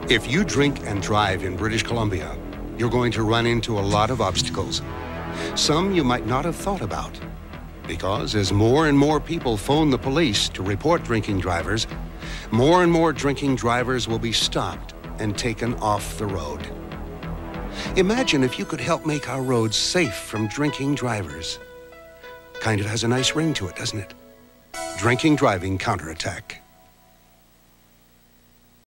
If you drink and drive in British Columbia, you're going to run into a lot of obstacles. Some you might not have thought about. Because as more and more people phone the police to report drinking drivers, more and more drinking drivers will be stopped and taken off the road. Imagine if you could help make our roads safe from drinking drivers. Kind of has a nice ring to it, doesn't it? Drinking Driving Counterattack.